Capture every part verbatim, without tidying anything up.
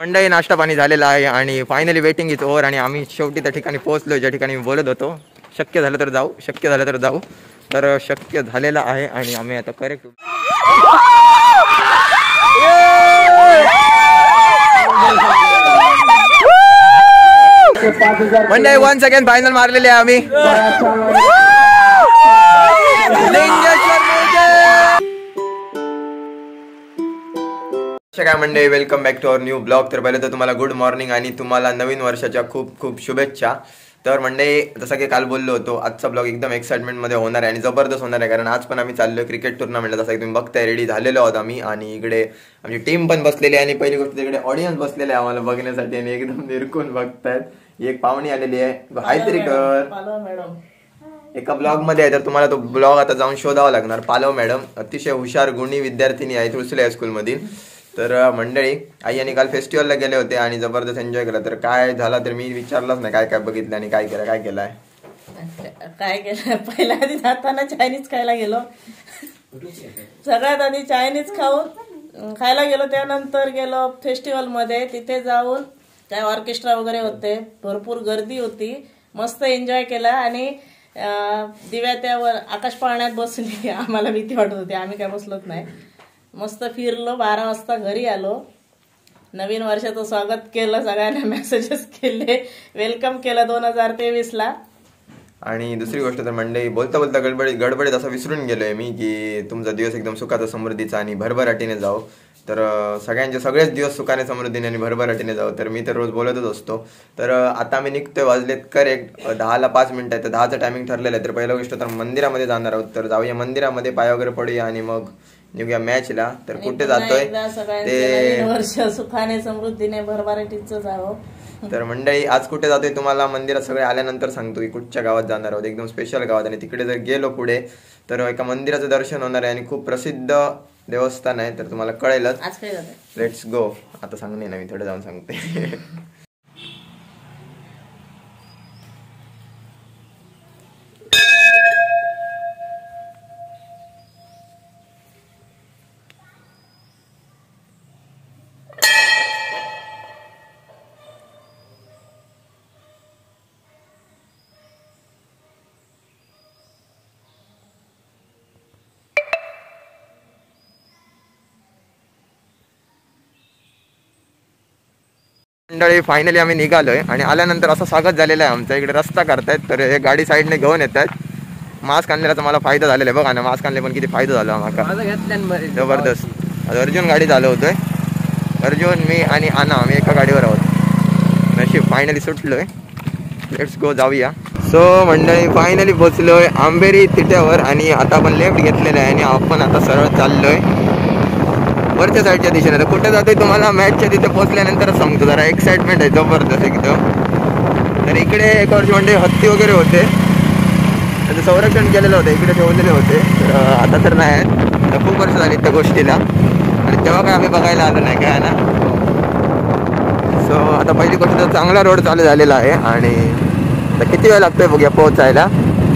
मंडळी नाश्ता पाणी झालेला आहे आणि फायनली वेटिंग इज ओव्हर आणि आम्ही शेवटी त्या ठिकाणी पोहोचलो ज्या ठिकाणी मी बोलत होतो. शक्य झालं तर जाऊ, शक्य झालं तर जाऊ. तर शक्य झालेलं आहे आणि आम्ही आता करेक्ट मंडळी वन्स अगेन फायनल मारलेले आहे आम्ही. काय मंडळी, welcome back to our new blog. तर पहिले तर तुम्हाला गुड मॉर्निंग आणि तुम्हाला नवीन वर्षाच्या खूप खूप शुभेच्छा. तर मंडळी, जसं की काल बोललो होतो, आजचा ब्लॉग एकदम एक्साइटमेंटमध्ये होणार आहे आणि जबरदस्त होणार आहे. कारण आज पण आम्ही चाललो क्रिकेट टुर्नामेंटला. जसं की तुम्ही बघताय, रेडी झालेलो आहोत आम्ही आणि इकडे आमची टीम पण बसलेली आहे आणि पहिली गोष्ट तिकडे ऑडियन्स बसलेले आहे आम्हाला बघण्यासाठी आणि एकदम निरखून बघतायत. एक पाहुणी आलेली आहे, काहीतरी कर एका ब्लॉग मध्ये आहे. तर तुम्हाला तो ब्लॉग आता जाऊन शोधावा लागणार. पालव मॅडम अतिशय हुशार गुणी विद्यार्थिनी आहे तुळसले हायस्कूलमधील. तर मंडळी, आई आणि काल फेस्टिवलला गेले होते आणि जबरदस्त एन्जॉय केला. तर काय झाला तर मी विचारलंच नाही काय काय बघितलं आणि काय केलं. काय केलंय काय केलं पहिल्या आधी जाताना चायनीज खायला गेलो. सगळ्यात आधी चायनीज खाऊन खायला गेलो. त्यानंतर गेलो फेस्टिवल मध्ये. तिथे जाऊन काय ऑर्केस्ट्रा वगैरे होते, भरपूर गर्दी होती, मस्त एन्जॉय केला आणि दिव्या त्यावर आकाश पाळण्यात बसली. आम्हाला भीती वाटत होती, आम्ही काय बसलोच नाही. मस्त फिरलो. बारा वाजता घरी आलो. नवीन वर्षाचं स्वागत केलं, सगळ्यांना मेसेजेस केले, वेलकम केलं दोन हजार तेवीस ला. आणि दुसरी गोष्ट तर मंडळी, बोलता बोलता गडबडीत गडबडीत असं विसरून गेलोय मी की तुमचा दिवस एकदम सुखाचा समृद्धीचा आणि भरभराटीने जाओ. तर सगळ्यांचे सगळेच दिवस सुखाने समृद्धीने आणि भरभराटीने जाऊ. तर मी तर रोज बोलतच असतो. तर आता मी निघतोय, वाजलेत करेक्ट दहाला पाच मिनिटं आहे. तर दहाचं टायमिंग ठरलेलं आहे. तर पहिला गोष्ट तर मंदिरामध्ये जाणार आहोत. तर जाऊया मंदिरामध्ये, पाय वगैरे पडूया आणि मग निघूया मॅचला. तर कुठे जातोय ते वर्ष सुखाने समृद्धीने भरभराटीचं जावं. तर मंडळी, आज कुठे जातोय तुम्हाला मंदिरात सगळे आल्यानंतर सांगतो की कुठच्या गावात जाणार आहोत. एकदम स्पेशल गावात. आणि तिकडे जर गेलो पुढे तर एका मंदिराचं दर्शन होणार आहे आणि खूप प्रसिद्ध देवस्थान आहे. तर तुम्हाला कळेलच. आज काय जातंय, लेट्स गो. आता सांगणे ना, मी थोडं जाऊन सांगते. मंडळी, फायनली आम्ही निघालोय आणि आल्यानंतर असं स्वागत झालेलं आहे आमचं. इकडे रस्ता करतायत, तर हे गाडी साईडने घेऊन येत आहेत. मास्क आणलेला मला फायदा झालेला आहे. बघा ना, मास्क आणले पण किती फायदा झाला आम्हाला, जबरदस्त. अर्जुन गाडी चालू होतोय. अर्जुन, मी आणि आना आम्ही एका गाडीवर आहोत. नशीब फायनली सुटलोय. लेट्स गो, जाऊया. सो मंडळी, फायनली पोचलोय आंबेरी तिट्यावर आणि आता आपण लेफ्ट घेतलेलं आहे आणि आपण आता सरळ चाललोय वरच्या साईडच्या दिशेने. तर कुठे जातोय तुम्हाला मॅचच्या तिथे पोहोचल्यानंतरच सांगतो. जरा एक्साइटमेंट आहे जबरदस्त एकदम. तर इकडे एक वर्ष म्हणजे हत्ती वगैरे होते, त्याचं संरक्षण केलेलं होतं, इकडे ठेवलेले होते. तर आता तर नाही आहेत, तर खूप वर्ष झाली त्या गोष्टीला आणि तेव्हा काय आम्ही बघायला आलो नाही काय ना. सो आता पहिली गोष्ट तर चांगला रोड चालू झालेला आहे आणि आता किती वेळ लागतोय बघूया पोहोचायला.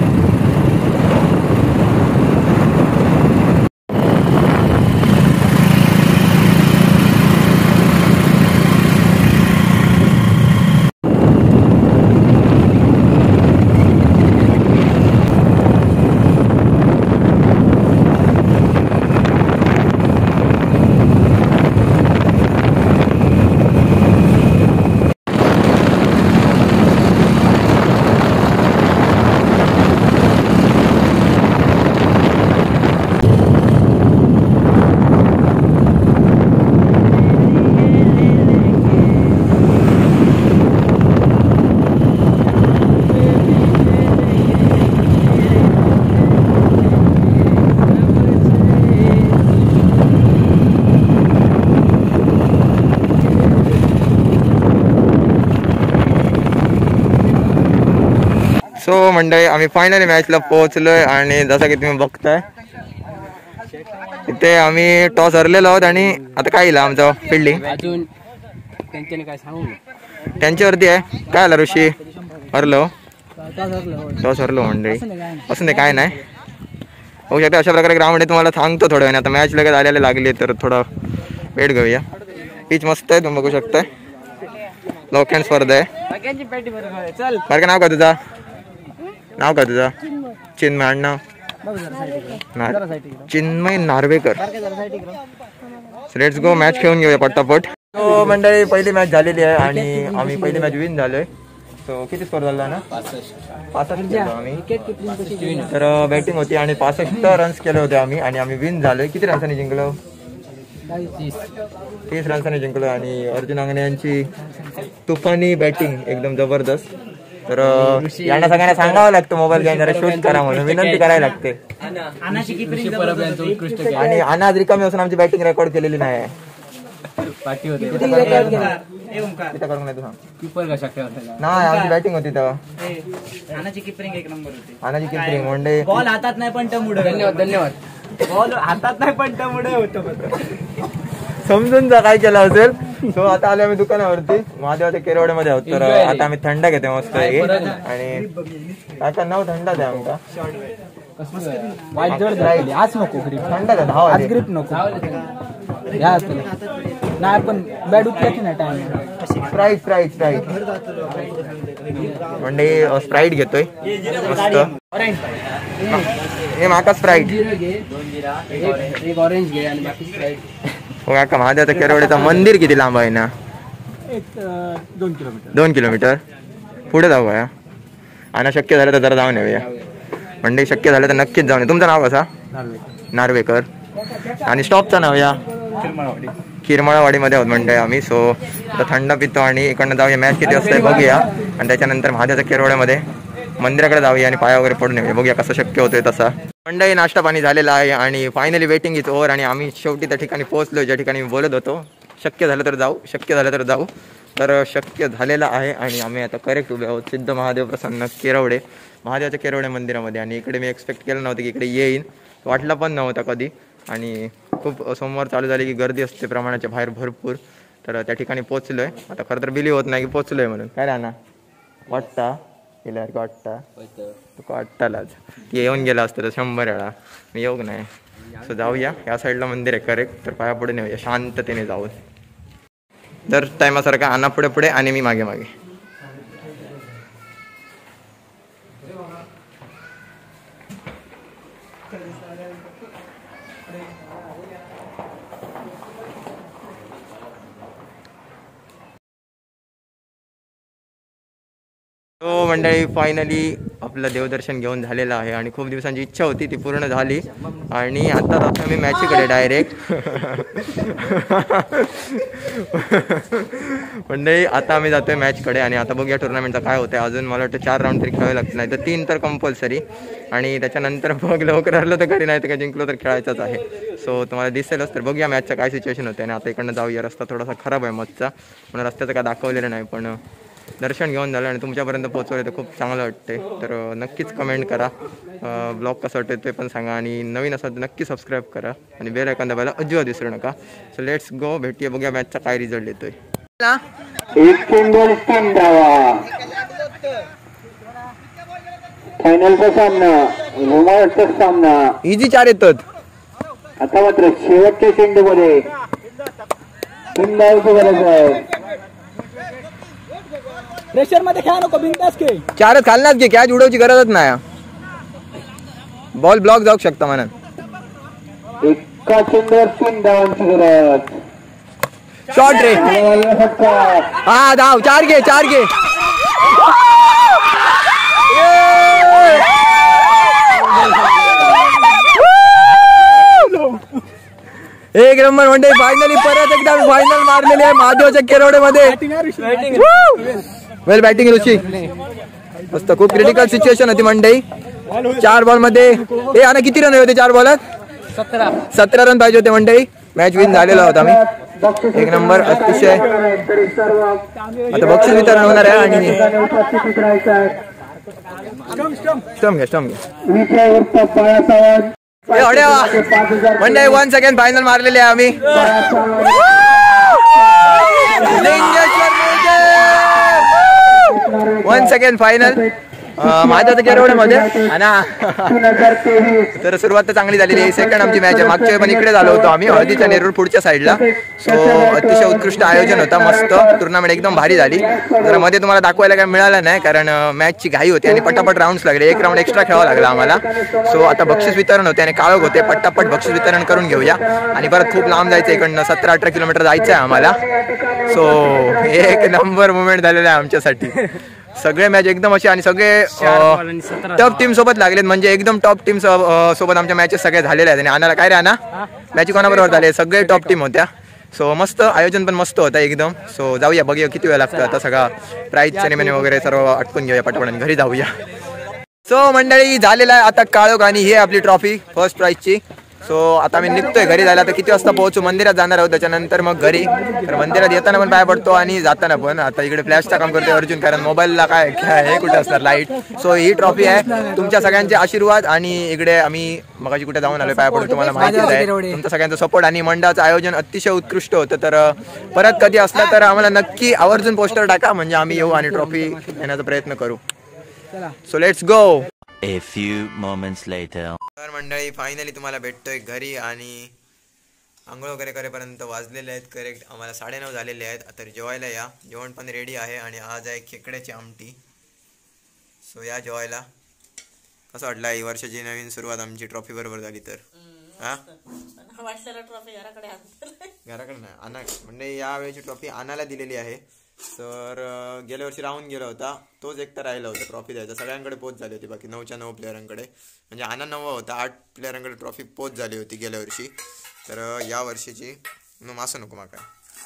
सो मंडळी, आम्ही फायनली मॅचला पोहोचलोय आणि जसं की तुम्ही बघताय इथे आम्ही टॉस हरलेलो आहोत आणि आता काय येईल आमचं फिल्डिंग अजून त्यांच्याने काय सांगू त्यांच्यावरती आहे. काय आला ऋषी, हरलो टॉस हरलो मंडळी. असं नाही, काय नाही. होऊ शकते अशा प्रकारे ग्राउंड आहे. तुम्हाला सांगतो थोड्या वेळाने. आता मॅच लगेच आलेले लागले तर थोडा वेट घेऊया. पिच मस्त आहे, तुम्ही बघू शकताय. लोखंड स्पर्धा आहे. चल बरं का, नाव का तुझा? नाव का तुझा? चिन्मय. आडनाव? Chinmay Narvekar. Let's go, match खेळून घेऊया पटापट. तो मंडळी पहिली मॅच झालेली आहे आणि आम्ही पहिली मॅच विन झालोय. सो किती स्कोर झाला ना? पासष्ट केलो आम्ही. तर बॅटिंग होती आणि पासष्ट रन्स केले होते आम्ही आणि आम्ही विन झालोय. किती रन्सांनी जिंकलो? तीस रन्सांनी जिंकलो. आणि अर्जुन अंगणे यांची तुफानी बॅटिंग एकदम जबरदस्त. तर यांना सगळ्यांना सांगावं लागतं मोबाईल घेऊन जरा शूट करा म्हणून विनंती करायला लागते. आणि आना आज रिकामी असून आमची बॅटिंग रेकॉर्ड केलेली नाही आहे. पार्टी होते तिथं करून नाही तू सांग. कीपर कशा नाही, आमची बॅटिंग होती तेव्हा. आनाची किपरिंग एक नंबर होती. आनाची किपरिंग वन डे. बॉल हातात नाही पण टमुडे. धन्यवाद धन्यवाद. बॉल हातात नाही पण टमुडे होतो. समजून जा काय केलं असेल. सो आता आले आम्ही दुकानावरती महादेवाच्या केरवड्यामध्ये आहोत. तर आता आम्ही थंड घेतो मस्त आणि आता नऊ थंड द्या आमका. आज नको ग्रीप. थंड द्या दहा आज ग्रीप नको. नाही पण बॅट उचलायची नाही टाइम. स्प्राईट स्प्राईट स्प्राईट म्हणजे स्प्राईट घेतोय मस्त. हे माका स्प्राईट. एक ऑरेंज घे आणि बाकी स्प्राईट. हो काका, महादेवाच्या केरवड्याचं मंदिर किती लांब आहे ना? एक दोन किलोमीटर. दोन किलोमीटर पुढे जाऊ या. आणि शक्य झालं तर जरा जाऊन येऊया. म्हणजे शक्य झालं तर नक्कीच जाऊन ये. तुमचं नाव कसा? नार्वेकर. आणि स्टॉपचं नाव या किरमळवाडीमध्ये आहोत म्हणजे आम्ही. सो तर थंड पितो आणि इकडनं जाऊया. मॅच किती वाजता बघूया आणि त्याच्यानंतर महादेवाच्या केरवड्यामध्ये मंदिराकडे जाऊया आणि पाया वगैरे पडून येऊया. बघूया कसं शक्य होतोय तसा. मंडळी नाश्ता पाणी झालेला आहे आणि फायनली वेटिंग इज ओव्हर आणि आम्ही शेवटी त्या ठिकाणी पोहोचलो ज्या ठिकाणी मी बोलत होतो. शक्य झालं तर जाऊ, शक्य झालं तर जाऊ. तर शक्य झालेलं आहे आणि आम्ही आता करेक्ट उभे आहोत सिद्ध महादेव प्रसन्न केरवडे, महादेवाच्या केरवडे मंदिरामध्ये. आणि इकडे मी एक्सपेक्ट केलं नव्हतं की इकडे येईन, वाटलं पण नव्हता कधी. आणि खूप सोमवार चालू झाली की गर्दी असते प्रमाणाच्या बाहेर भरपूर. तर त्या ठिकाणी पोचलो आहे. आता खरं तर बिलीव होत नाही की पोचलो आहे म्हणून. काय राहणार वाटता गेला की वाटता तुका वाटतालाच की येऊन गेला असतं तर शंभर वेळा. मी येऊ नाही. सो जाऊया. या साईडला मंदिर आहे करेक्ट. तर पाया पुढे नेऊया शांततेने जाऊन. दर टायमासारखा आणा पुढे पुढे आणि मी मागे मागे. तो मंडळी फायनली आपलं देवदर्शन घेऊन झालेलं आहे आणि खूप दिवसांची इच्छा होती ती पूर्ण झाली. आणि आता जातो मी मॅचीकडे डायरेक्ट. मंडळी आता आम्ही जातोय मॅचकडे आणि आता बघूया टुर्नामेंटचं काय होतं. अजून मला वाटतं चार राऊंड तरी खेळावे लागतं, नाही तर तीन तर कंपल्सरी. आणि त्याच्यानंतर बघ लवकर हरलो तर घरी, नाही तर काय जिंकलो तर खेळायचंच आहे. सो तुम्हाला दिसेलच. तर बघूया मॅचचं काय सिच्युएशन होतं. आणि आता इकडनं जाऊया. रस्ता थोडासा खराब आहे मधचा म्हणून रस्त्याचं काय दाखवलेलं नाही, पण दर्शन घेऊन झालं आणि तुमच्यापर्यंत पोहोचवलं तर खूप चांगलं वाटते. तर नक्कीच कमेंट करा, ब्लॉग कसं वाटतं ते पण सांगा. आणि नवीन असाल तर नक्की सबस्क्राईब करा आणि बेल आयकॉन दाबायला अजिबात विसरू नका. सो लेट्स गो, भेटूया. बघूया मॅचचा काय रिझल्ट येतोय. फायनलचा सामना, रोमांचक सामना. इझी चार येतात. आता मात्र शेवटच्या चेंडूमध्ये तीन धावांची गरज आहे. प्रेशर मध्ये खेळा नको, बिंदास खेळ. चारच खालनाच घे, कॅच उडवची गरजच नाही. बॉल ब्लॉक जाऊ शकता म्हणून. एका चेंडूवर तीन धावांची गरज. शॉट रे. हा धाव. चार घे, चार घे. एक नंबर म्हणजे फायनली परत एकदा फायनल मारलेली आहे महादेवाच्या केरवडेमध्ये. वेल बॅटिंग रुची मस्त. खूप क्रिटिकल सिच्युएशन होती मंडई. चार बॉल मध्ये हे आणि किती रन होते चार बॉलात? सतरा सतरा रन पाहिजे होते मंडई. मॅच विन झालेला होता मी. एक नंबर अतिशय. आता बक्षीस वितरण होणार आहे आणि स्टम घ्या स्टम घ्या. मंडई वन सेकंड फायनल मारलेले आहे आम्ही. One second final. माझ्या तर केरवड्यामध्ये दोन हजार तेवीस तर सुरुवात तर चांगली झालेली आहे. सेकंड आमची मॅच आहे. मागच्या वेळी पण इकडे झालो होतो आम्ही हळदीच्या नेरूळ पुढच्या साईडला. सो अतिशय उत्कृष्ट आयोजन होता. मस्त टुर्नामेंट एकदम भारी झाली. जरा मध्ये तुम्हाला दाखवायला काय मिळालं नाही कारण मॅचची घाई होती आणि पटापट राऊंड्स लागले. एक राऊंड एक्स्ट्रा खेळावा लागला आम्हाला. सो आता बक्षीस वितरण होते आणि काळोख होते. पटापट बक्षीस वितरण करून घेऊया आणि परत खूप लांब जायचं इकडनं सतरा अठरा किलोमीटर जायचं आहे आम्हाला. सो एक नंबर मुवमेंट झालेला आहे आमच्यासाठी. सगळे मॅच एकदम असे आणि सगळे टॉप टीम सोबत लागलेत म्हणजे एकदम टॉप टीम सोबत आमच्या मॅचेस सगळे झालेले आहेत. आणि आणायला काय रे आणा मॅच कोणाबरोबर झाले सगळे टॉप टीम होत्या. सो मस्त आयोजन पण मस्त होतं एकदम. सो जाऊया बघूया किती वेळ लागतो आता सगळा प्राईज सेरेमनी वगैरे सर्व आटपून घेऊया पटपट आणि घरी जाऊया. सो मंडळी झालेला आहे आता काळोख आणि ही आपली ट्रॉफी फर्स्ट प्राईजची. सो आता मी निघतोय घरी जायला. तर किती वाजता पोहोचू मंदिरात जाणार आहोत त्याच्यानंतर मग घरी. तर मंदिरात येताना पण पाय पडतो आणि जाताना पण. आता इकडे फ्लॅशचं काम करतोय अर्जुन कारण मोबाईलला काय हे कुठे असणार लाईट. सो ही ट्रॉफी आहे तुमच्या सगळ्यांचे आशीर्वाद आणि इकडे आम्ही मगाशी कुठे जाऊन आलोय पाय पडतो तुम्हाला माहितीच आहे. तुमचा सगळ्यांचा सपोर्ट आणि मंडळाचं आयोजन अतिशय उत्कृष्ट होतं. तर परत कधी असलं तर आम्हाला नक्की आवर्जून पोस्टर टाका म्हणजे आम्ही येऊ आणि ट्रॉफी येण्याचा प्रयत्न करू. So let's go. A few moments later. तर मंडळी फायनली तुम्हाला भेटतोय घरी आणि आंघोळ वगैरे करेपर्यंत वाजलेले आहेत करेक्ट आम्हाला साडेनऊ झालेले आहेत. तर जेवायला या. जेवण पण रेडी आहे आणि आज आहे खेकड्याची आमटी. सो या जेवायला. कसं वाटलं ही वर्षाची नवीन सुरुवात आमची ट्रॉफी बरोबर झाली तर हा ट्रॉफी घराकडे घराकडे नाही आणा म्हणजे यावेळेची ट्रॉफी आणायला दिलेली आहे. तर गेल्या वर्षी राहून गेला होता तोच एकटा राहिला होता ट्रॉफी द्यायचा. सगळ्यांकडे पोच झाली होती बाकी नऊच्या नऊ प्लेअरांकडे म्हणजे आणा नवा होता आठ प्लेअरांकडे ट्रॉफी पोच झाली होती गेल्या वर्षी. तर या वर्षीची नो मासा नको माका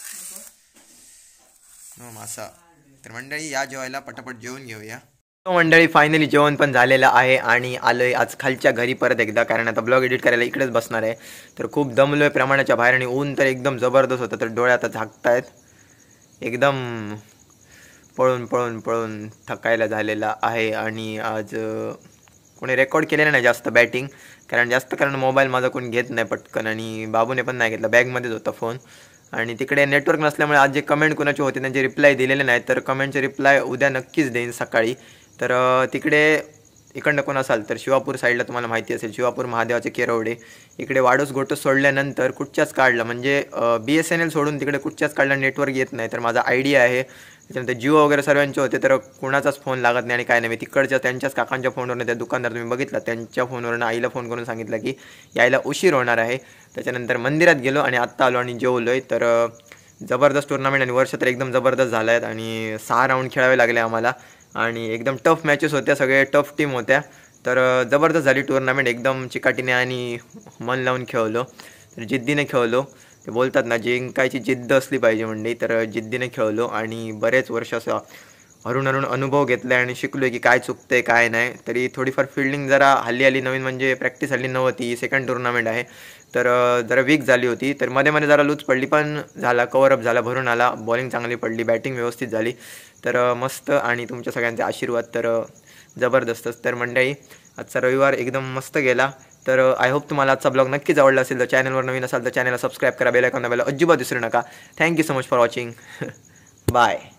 नो मासा. तर मंडळी या जेवायला पटापट जेवून घेऊया. मंडळी फायनली जेवण पण झालेलं आहे आणि आलोय आज खालच्या घरी परत एकदा कारण आता ब्लॉग एडिट करायला इकडेच बसणार आहे. तर खूप दमलोय प्रमाणाच्या बाहेर आणि ऊन तर एकदम जबरदस्त होतं. तर डोळे आता झाकतायत एकदम पळून पळून पळून थकायला झालेला आहे. आणि आज कोणी रेकॉर्ड केलेलं नाही जास्त बॅटिंग कारण जास्त कारण मोबाईल माझा कोणी घेत नाही पटकन आणि बाबूने पण नाही घेतला बॅगमध्येच होता फोन. आणि तिकडे नेटवर्क नसल्यामुळे आज जे कमेंट कोणाचे होते त्यांचे रिप्लाय दिलेले नाही. तर कमेंटचे रिप्लाय उद्या नक्कीच देईन सकाळी. तर तिकडे इकडनं कोण असाल तर शिवापूर साईडला तुम्हाला माहिती असेल शिवापूर महादेवाचे केरवडे इकडे वाडोस गोटोस सोडल्यानंतर कुठच्याच काढला म्हणजे बी एस एन एल सोडून तिकडे कुठच्याच काढला नेटवर्क येत नाही. तर माझा आयडिया आहे त्याच्यानंतर जिओ वगैरे सर्वांचे होते तर कुणाचाच फोन लागत नाही आणि काय नाही. मी तिकडच्या त्यांच्याच काकांच्या फोनवरून त्या दुकानदार तुम्ही बघितला त्यांच्या फोनवरून आईला फोन करून सांगितलं की यायला उशीर होणार आहे. त्याच्यानंतर मंदिरात गेलो आणि आत्ता आलो आणि जेवलो आहे. तर जबरदस्त टुर्नामेंट आणि वर्ष तर एकदम जबरदस्त झालं आहेत आणि सहा राऊंड खेळावे लागले आम्हाला आणि एकदम टफ मॅचेस होत्या सगळे टफ टीम होत्या. तर जबरदस्त झाली टुर्नामेंट एकदम चिकाटीने आणि मन लावून खेळलो. तर जिद्दीने खेळलो. ते बोलतात ना जिंकायची जिद्द असली पाहिजे म्हणजे तर जिद्दीने खेळलो आणि बरेच वर्ष असं हरून हरून अनुभव घेतला आणि शिकलो आहे की काय चुकतंय काय नाही. तरी थोडीफार फिल्डिंग जरा हल्ली आली नवीन म्हणजे प्रॅक्टिस हल्ली नव्हती सेकंड टुर्नामेंट आहे तर जरा वीक झाली होती. तर मध्ये मध्ये जरा लूज पडली पण झाला कवरअप झाला भरून आला. बॉलिंग चांगली पडली बॅटिंग व्यवस्थित झाली. तर मस्त आणि तुमच्या सगळ्यांचे आशीर्वाद तर जबरदस्तच. तर मंडळी आजचा रविवार एकदम मस्त गेला. तर आय होप तुम्हाला आजचा ब्लॉग नक्कीच आवडला असेल. तर चॅनलवर नवीन असाल तर चॅनलला सबस्क्राईब करा बेल आयकॉन दाबायला अजिबात विसरू नका. Thank you so much for watching. Bye.